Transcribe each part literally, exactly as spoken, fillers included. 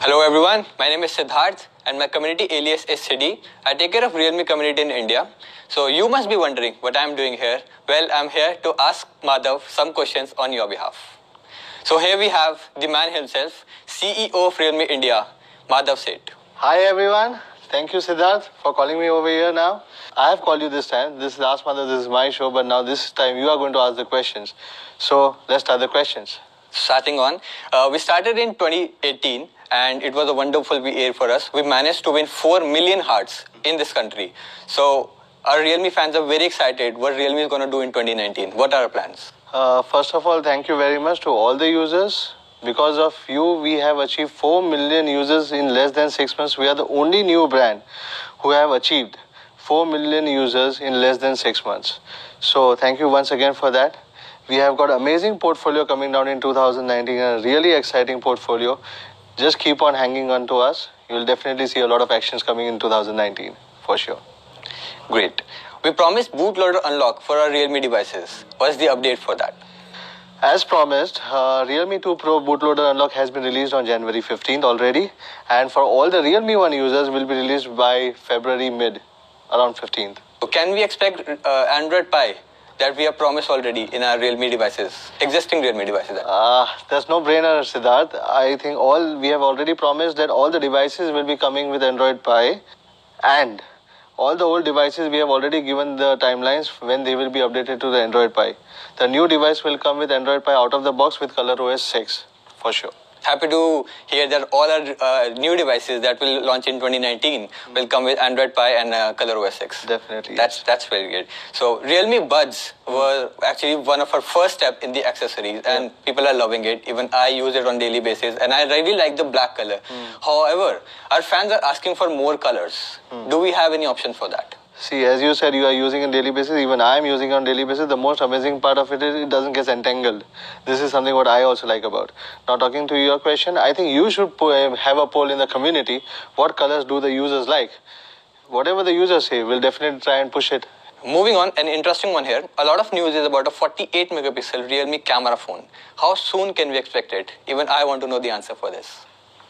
Hello everyone, my name is Siddharth and my community alias is Siddhi. I take care of Realme community in India. So you must be wondering what I am doing here. Well, I am here to ask Madhav some questions on your behalf. So here we have the man himself, C E O of Realme India, Madhav Seth. Hi everyone, thank you Siddharth for calling me over here now. I have called you this time. This is last month, this is my show, but now this time you are going to ask the questions. So let's start the questions. Starting on, uh, we started in twenty eighteen and it was a wonderful year for us. We managed to win four million hearts in this country. So our Realme fans are very excited what Realme is going to do in twenty nineteen. What are our plans? Uh, first of all, thank you very much to all the users. Because of you, we have achieved four million users in less than six months. We are the only new brand who have achieved four million users in less than six months. So thank you once again for that. We have got amazing portfolio coming down in two thousand nineteen, a really exciting portfolio. Just keep on hanging on to us. You will definitely see a lot of actions coming in two thousand nineteen, for sure. Great. We promised bootloader unlock for our Realme devices. What's the update for that? As promised, uh, Realme two Pro bootloader unlock has been released on January fifteenth already. And for all the Realme one users, will be released by February mid, around fifteenth. So can we expect uh, Android Pie that we have promised already in our Realme devices, existing Realme devices? Uh, there's no brainer, Siddharth. I think all we have already promised that all the devices will be coming with Android Pie, and all the old devices we have already given the timelines when they will be updated to the Android Pie. The new device will come with Android Pie out of the box with ColorOS six, for sure. Happy to hear that all our uh, new devices that will launch in twenty nineteen mm-hmm. will come with Android Pie and uh, ColorOS six. Definitely. That's yes. that's very good. So Realme Buds mm-hmm. were actually one of our first step in the accessories, yeah. and people are loving it. Even I use it on daily basis, and I really like the black color. Mm. However, our fans are asking for more colors. Mm. Do we have any option for that? See, as you said, you are using on daily basis. Even I am using on daily basis. The most amazing part of it is it doesn't get entangled. This is something what I also like about. Now, talking to your question, I think you should have a poll in the community. What colors do the users like? Whatever the users say, we'll definitely try and push it. Moving on, an interesting one here. A lot of news is about a forty-eight megapixel Realme camera phone. How soon can we expect it? Even I want to know the answer for this.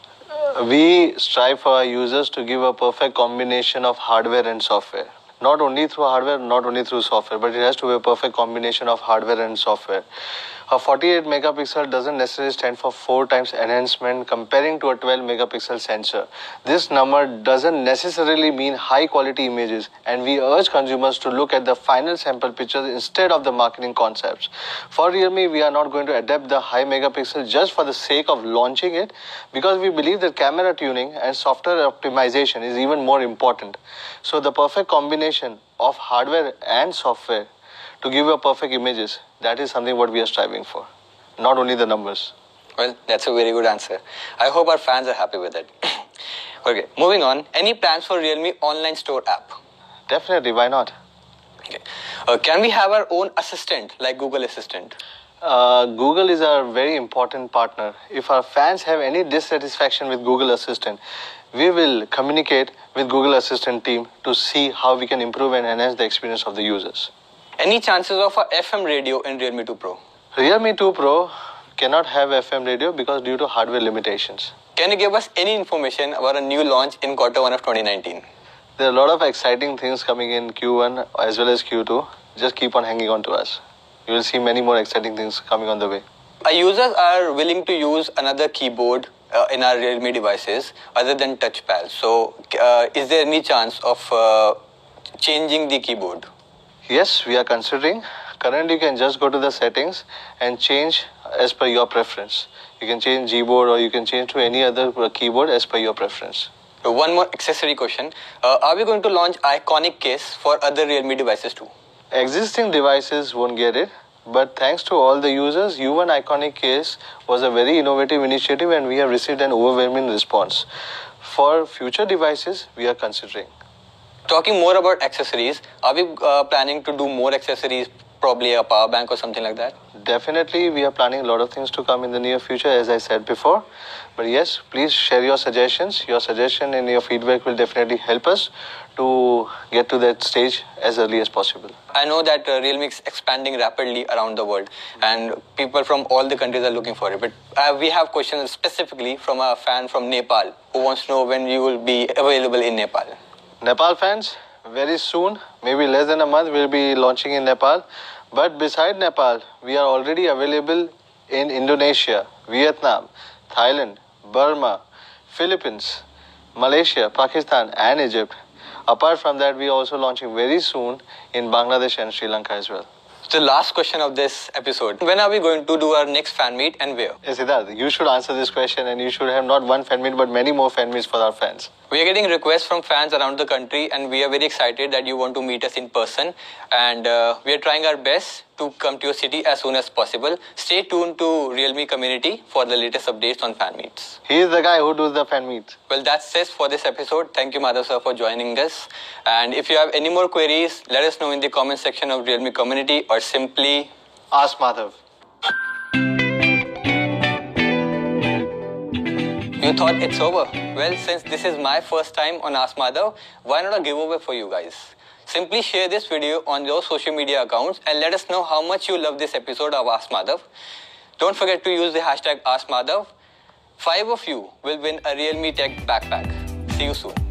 Uh, we strive for our users to give a perfect combination of hardware and software. Not only through hardware, not only through software, but it has to be a perfect combination of hardware and software. A forty-eight megapixel doesn't necessarily stand for four times enhancement comparing to a twelve megapixel sensor. This number doesn't necessarily mean high quality images, and we urge consumers to look at the final sample pictures instead of the marketing concepts. For Realme, we are not going to adapt the high megapixel just for the sake of launching it, because we believe that camera tuning and software optimization is even more important. So the perfect combination of hardware and software to give you perfect images, that is something what we are striving for, not only the numbers. Well, that's a very good answer. I hope our fans are happy with it. Okay, moving on. Any plans for Realme online store app? Definitely, why not? Okay. Uh, can we have our own assistant like Google Assistant? Uh, Google is our very important partner. If our fans have any dissatisfaction with Google Assistant, we will communicate with Google Assistant team to see how we can improve and enhance the experience of the users. Any chances of a F M radio in Realme two Pro? Realme two Pro cannot have F M radio because due to hardware limitations. Can you give us any information about a new launch in quarter one of twenty nineteen? There are a lot of exciting things coming in Q one as well as Q two. Just keep on hanging on to us. You will see many more exciting things coming on the way. Our users are willing to use another keyboard uh, in our Realme devices other than touchpad. So uh, is there any chance of uh, changing the keyboard? Yes, we are considering. Currently, you can just go to the settings and change as per your preference. You can change Gboard or you can change to any other keyboard as per your preference. One more accessory question. Uh, are we going to launch iconic case for other Realme devices too? Existing devices won't get it, but thanks to all the users, U one Iconic Case was a very innovative initiative and we have received an overwhelming response. For future devices, we are considering. Talking more about accessories, are we uh, planning to do more accessories probably a power bank or something like that? Definitely, we are planning a lot of things to come in the near future, as I said before. But yes, please share your suggestions. Your suggestion and your feedback will definitely help us to get to that stage as early as possible. I know that uh, Realme is expanding rapidly around the world and people from all the countries are looking for it. But uh, we have questions specifically from a fan from Nepal who wants to know when you will be available in Nepal. Nepal fans, very soon, maybe less than a month, we'll be launching in Nepal. But beside Nepal, we are already available in Indonesia, Vietnam, Thailand, Burma, Philippines, Malaysia, Pakistan and Egypt. Apart from that, we are also launching very soon in Bangladesh and Sri Lanka as well. The last question of this episode. When are we going to do our next fan meet and where? Yes, Siddharth, you should answer this question and you should have not one fan meet but many more fan meets for our fans. We are getting requests from fans around the country and we are very excited that you want to meet us in person. And uh, we are trying our best to come to your city as soon as possible. Stay tuned to Realme community for the latest updates on fan meets. He is the guy who does the fan meets. Well, that's it for this episode. Thank you, Madhav sir, for joining us. And if you have any more queries, let us know in the comment section of Realme community or simply ask Madhav. You thought it's over? Well, since this is my first time on Ask Madhav, why not a giveaway for you guys? Simply share this video on your social media accounts and let us know how much you love this episode of Ask Madhav. Don't forget to use the hashtag Ask Madhav. Five of you will win a Realme Tech backpack. See you soon.